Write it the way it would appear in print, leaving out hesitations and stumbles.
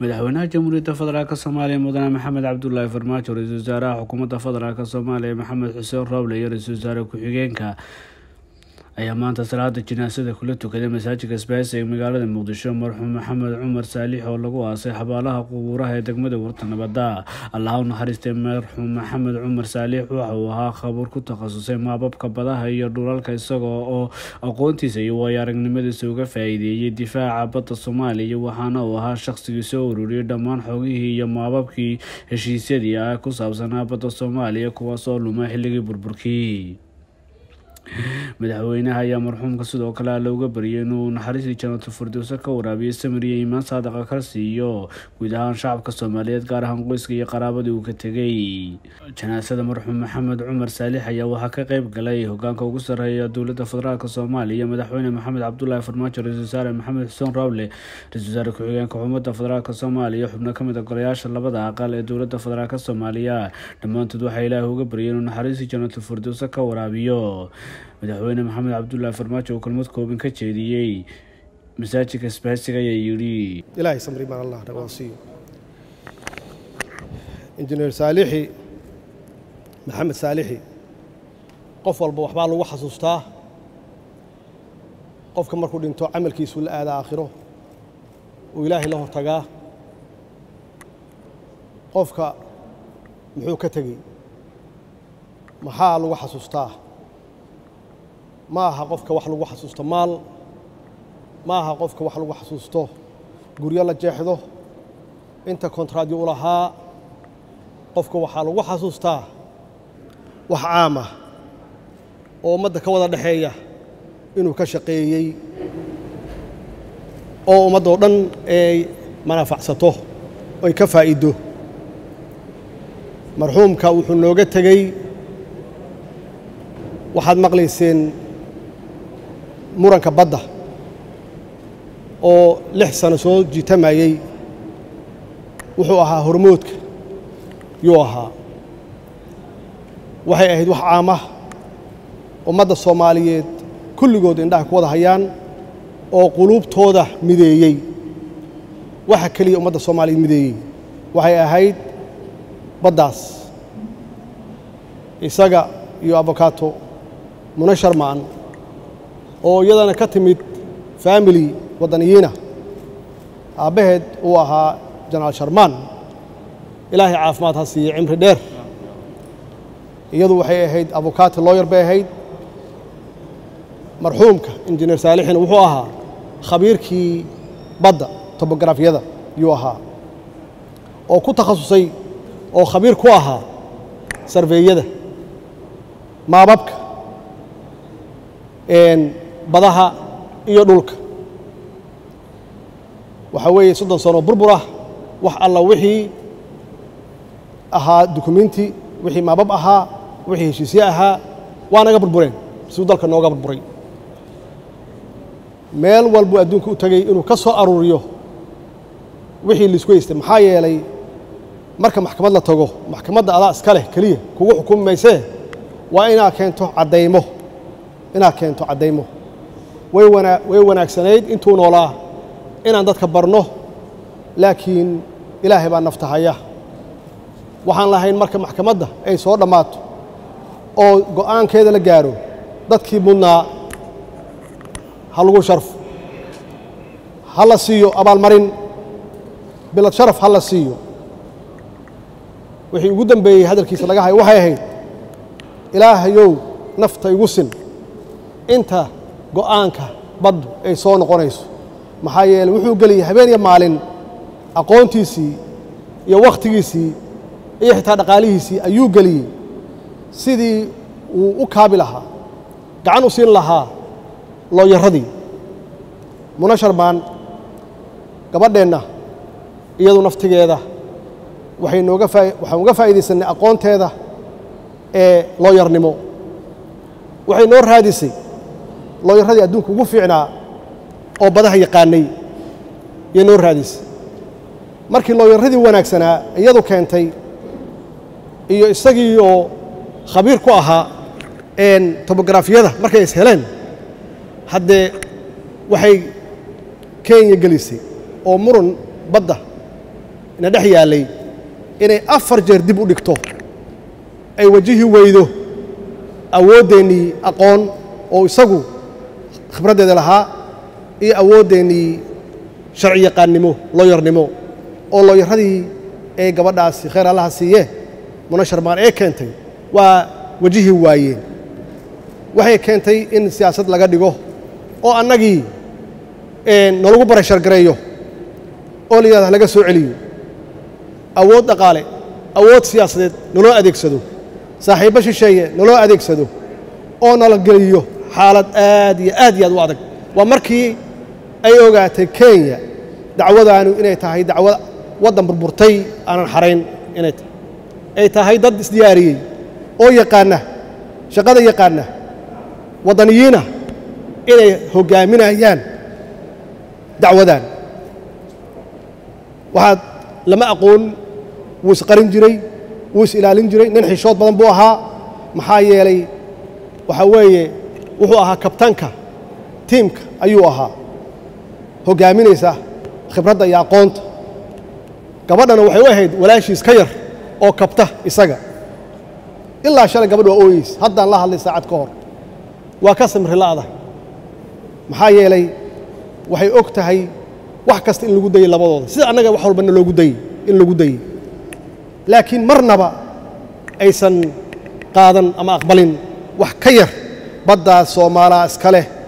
madaxweynaha jamhuuriyadda federaalk Soomaaliya mudane Maxamed Cabdullaahi Farmaajo ra'iisul wasaaraha xukuumadda federaalk Soomaaliya Maxamed Xuseen Roble iyo ra'iisul wasaare ku-xigeenka ayaa maanta salaada jinaasada kula tukaday masaajidka Isbaahis ee magaalada Muqdisho. marxuum Maxamed Cumar Saalix oo lagu aasay xabaalaha qubuuraha ee degmada Warta Nabadda. Allah u naxariistay marxuum Maxamed Cumar Saalix waxa uu ahaa khabiir ku takhasusay maababka badaha iyo dhulalka, isagoo oo aqoontiisa iyo waayo-aragnimadiisa uga faa'iideeyay difaaca badda Soomaaliya, waxaana uu ahaa shaqsigii soo ururiyay dhammaan xogihii iyo maababkii heshiisyadii ku saabsanaa badda Soomaaliya kuwaas oo lumay xilligii burburkii. madaxweynaha ayaa marxuumka sidoo kale looga baryay inuu naxariistii jannatul firdawsi ka waraabiyo samir iyo iimaan saadaqa ka siiyo guud ahaan shacabka Soomaaliyeed, gaar ahaan qoyska iyo qaraabadii uu ka tegay. janaasada marxuum Maxamed Cumar Saalix ayaa waxaa ka qayb galay hogaanka ugu sarreeya dowladda federaalk Soomaaliya madaxweyne Maxamed Cabdullaahi Farmaajo, ra'iisul wasaare Maxamed Xuseen Roble, ra'iisul wasaare ku-xigeenka xukuumadda federaalk Soomaaliya, xubno ka mid ah golayaasha labada aqal ee dowladda federaalk Soomaaliya. dhammaantood waxay Ilaahay uga baryeen inuu naxariistii jannatul firdawsi ka waraabiyo. madaxweyne Maxamed Cabdullaahi Farmaajo oo kelmad kooban ka jeediyay masaajidka Isbaahis ayaa yiri ilaahay samri baan Allah dhawaasiyo injineer Saalixi Maxamed Saalixi qof walba waxba lagu xasuustaa qofka markuu dhinto amalkiisu la aada aakhiro oo ilaahay la hortagaa. qofka muxuu ka tagay maxaa lagu xasuustaa? ما ها قفك وحلو وحسوسته مال، ما ها قفك وحلو وحسوسته قرية لا جاحده أنت كونتراديو لها قفك وحلو وحسوسته وحعامة ومدك وضع دحية إنه كشقيي أو مدورن أي منافعته أي كفائده مرحوم كوحن لوجت تجي واحد مقليسين muranka badda oo 6 sano soo jiitamayay wuxuu ahaa hormoodka waxay ahayd wax caam ah ummadda Soomaaliyeed kulligood indhaha ku wada hayaan oo qulubtooda mideeyay. waxa kaliya ummadda Soomaaliyeed mideeyay waxay ahayd baddaas. isaga iyo avocado Muna Sharmaan oo iyadana ka timid family wadaniyiina aabaheed uu ahaa Janaal Sharmaan, ilaahay caafimaad ha siiyo cimri dheer. iyadu waxay ahayd avocado lawyer bay ahayd. marxuumka injineer Saalixina wuxuu ahaa khabiirkii badda topografiyada yuu ahaa oo ku takhasusay oo khabiir ku ahaa sarveeyada maababka badaha iyo dhulka. waxa weeye 30 sano burbur ah wax alla wixii ahaa dokumenti, wixii maabab ahaa, wixii heshiisyo ahaa waa naga burbureen sidoo dalka nooga burburay. meel walba adduunka u tagay inuu ka soo aruuriyo wixii la isku haystay. maxaa yeelay marka maxkamad la tago maxkamadda adaa iska leh kaliya kugu xukumaysaa waa inaad keento cadeymo. way wanaagsanayd intuu noolaa inaan dadka barno, laakiin ilaahay baa nafta haya. waxaan lahayn marka maxkamadda ay soo dhammaato oo go'aankeeda la gaaro dadkii mudnaa ha lagu sharfo, ha la siiyo abaalmarin, bilad sharaf ha la siiyo. wixii ugu dambeeyey hadalkiisa laga hayo waxay ahayd ilaahayow nafta igu sin inta go'aanka baddu ay soo noqonayso. maxaa yeelay wuxuu geliyay habeen iyo maalin aqoontiisii iyo waqtigiisii iyo xitaa dhaqaalihiisii ayuu geliyay sidii uu u kaabi lahaa, gacan u siin lahaa looyaradii. Muna Sharmaan gabadheenna iyadu naftigeeda waxaan uga faa'iideysanay aqoonteeda ee looyarnimo. waxay noo raadisay looyaradii adduunka ugu fiicnaa oo badaha yaqaanay iyo noo raadisay. markii looyaradii wanaagsanaa iyadu keentay iyo isagii oo khabiir ku ahaa topografiyada markay is heleen haddee waxay Kenya gelisay oo muran badda ina dhex yaallay inay 4 jeer dib u dhigto ay wajihi weydo awoodeennii aqoon oo isagu khibraddeeda lahaa iyo awoodeennii sharci yaqaannimo looyarnimo oo looyaradii ee gabadhaasi khayr allaha siiye Muna Sharmaan ee keentay waa wajihi waayeen waxay keentay in siyaasad laga dhigo oo annagii nalagu barashar gareeyo oo liyaada laga soo celiyo awood dhaqaale awood siyaasadeed naloo adeegsado saaxiibo shisheeye naloo adeegsado oo nala geliyo xaalad aad iyo aad u adag waa markii ay ogaatay Kenya dacwadaanu inay tahay dacwad wadan burburtay aanan xarayn inay ay tahay dad isdiyaariyay oo yaqaana shaqada yaqaana wadaniyiina inay hogaaminayaan dacwadan waxaad lama aqoon wuu isqarin jiray wuu is ilaalin jiray nin xishood badan buu ahaa maxaa yeelay waxa weeye wuxuu ahaa kabtanka tiimka ayuu ahaa hogaaminaysa khibradda iyo aqoonta gabadhana waxay u ahayd walaashiis ka yar oo kabta isaga ilaa shalay gabadhu waa ooyeys haddaan la hadlay saacad ka hor waa ka samri la'da maxaa yeelay waxay og tahay wax kasta in lagu dayay labadooda sida annaga wax walbana loogu dayay in lagu dayay laakiin marnaba aysan qaadan ama aqbalin wax ka yar badda Soomaaliya iska leh